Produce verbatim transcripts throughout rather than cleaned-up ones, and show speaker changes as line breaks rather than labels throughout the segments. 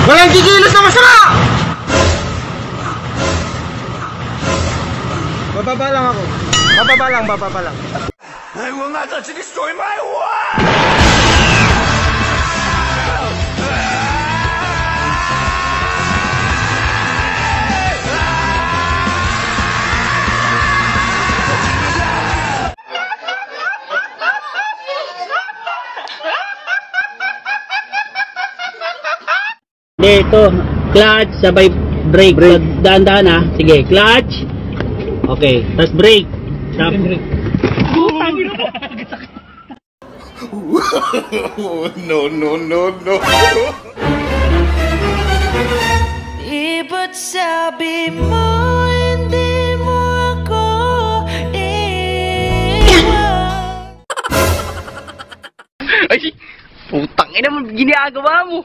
Walang gigilos na masama! Bababa lang ako. Bababa lang, bababa lang.
I will not let you destroy my world!
Dito, clutch, sabay brake. brake. Daan-daan ha. Sige, clutch. Okay, tapos brake. Stop.
No, no, no, no.
Iba't sabi mo, hindi mo ako iwan.
Ay, putang ina mo, ginagawa mo.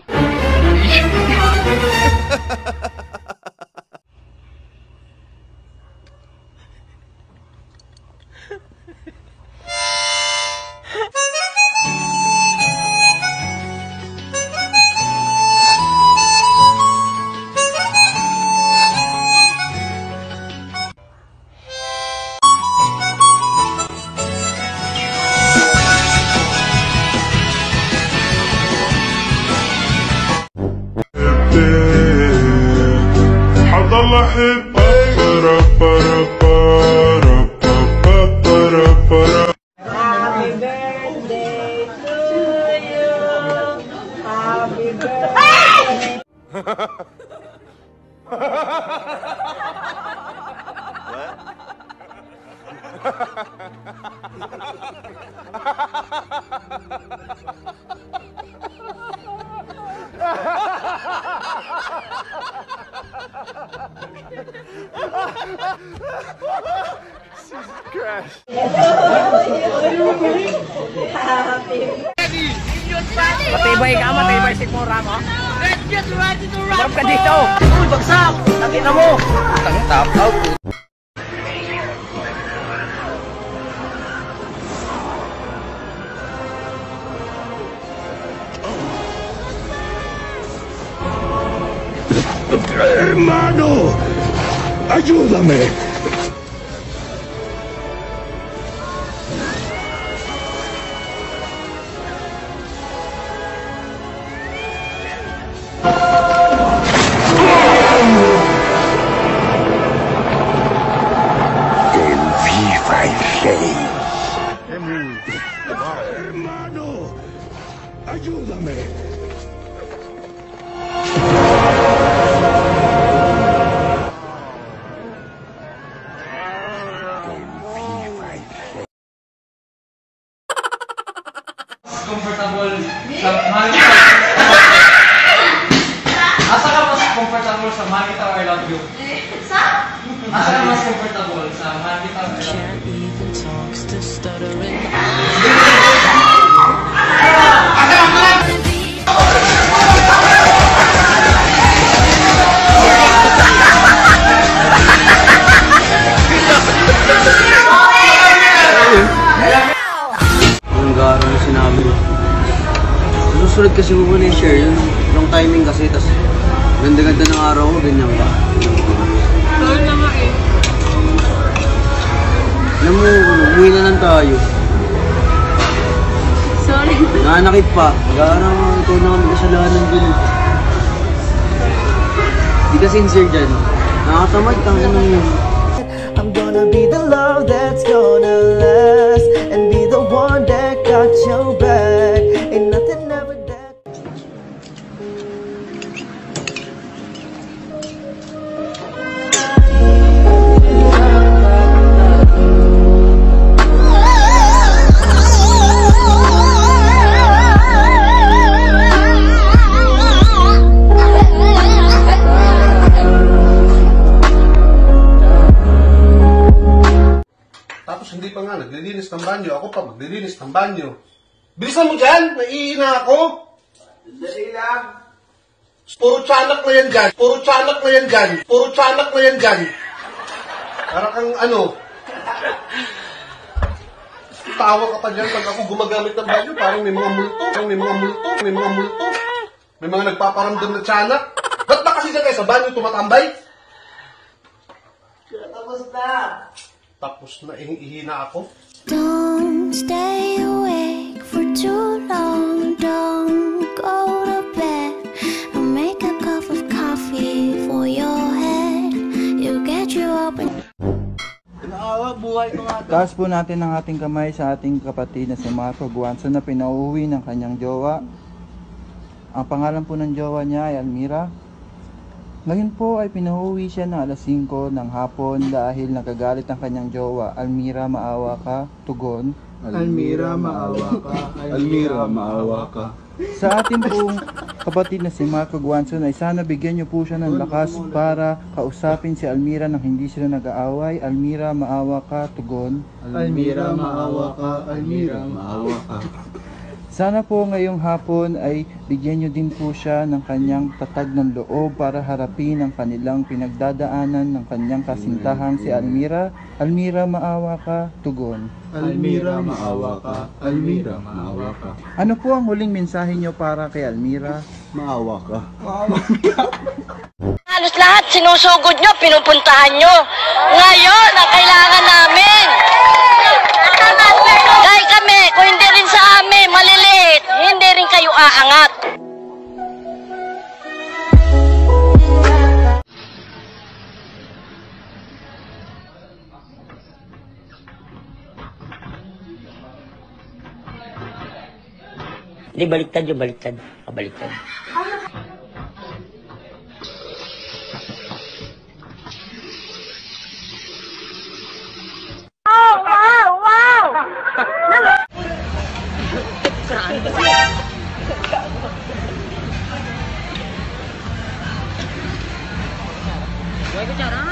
حضل أحبك برا برا برا برا برا.
Happy birthday to you. Happy birthday.
Matibay ka, matibay si Mura mo. Let's get ready to rock! Marap ka dito! Uy, bagsak! Nakita mo! Tang top out!
Hermano, ayúdame. Hermano, ayúdame.
Comfortable sa Manita. Asa ka mas comfortable sa Manita or I love you? Sa? Asa ka mas comfortable sa Manita or I love you?
Ang garo na sinabi mo. Susunod kasi mo muna yung share yun. Wrong timing kasi, tas ganda-ganda ng araw ko, ganyan ba?
Sorry naman eh.
Alam mo, umuwi na lang tayo.
Sorry.
Nanakit pa. Garo, ikaw na kami kasalanan dun. Di ka sincere dyan. Nakatamad, tangin na yun.
I'm gonna be the love that's gonna last and be the one that got your back. Ain't nothing ever that.
Hindi pa nga, naglilinis ng banyo. Ako pa, maglilinis ng banyo. Bilisan mo dyan! Naiina ako! Dali lang! Puro tiyanak na yan dyan! Puro tiyanak na yan dyan! Puro tiyanak na yan dyan! Para kang ano... Tawa ka pa dyan pag ako gumagamit ng banyo. Parang may mga multo. Parang may mga multo. May mga multo. May mga nagpaparamdam na tiyanak. Ba't ba kasi dyan kayo sa banyo tumatambay? Tapos na. Tapos na, eh, ihina ako.
Don't stay awake for too long. Don't go to bed. I'll make a cup of coffee for your head. You'll get you up and
Taas po natin ang ating kamay sa ating kapatid na si Marco Guanzo na pinauwi ng kanyang jowa. Ang pangalan po ng jowa niya ay Almira. Ngayon po ay pinauwi siya ng alas singko ng hapon dahil nagagalit ang kanyang jowa. Almira, maawa ka, tugon.
Almira, maawa ka. Almira, maawa ka.
Sa ating pong kapatid na si Marco Guanzo ay sana bigyan niyo po siya ng lakas para kausapin si Almira nang hindi sila nag-aaway. Almira, maawa ka, tugon.
Almira, maawa ka. Almira, maawa ka.
Sana po ngayong hapon ay bigyan niyo din po siya ng kanyang tatag ng loob para harapin ang kanilang pinagdadaanan ng kanyang kasintahang si Almira. Almira, maawa ka, tugon.
Almira, maawa ka. Almira, maawa ka.
Ano po ang huling mensahe niyo para kay Almira?
Maawa ka.
Halos lahat sinusugod nyo, pinupuntahan nyo. Ngayon, ang kailangan namin. Dahil kami, kung hindi rin sa amin, maliliit, hindi rin kayo aangat.
Hindi, baliktad yung baliktad. Kabaliktad.
Wow! Wow! Wow!
Huwag ko siya na.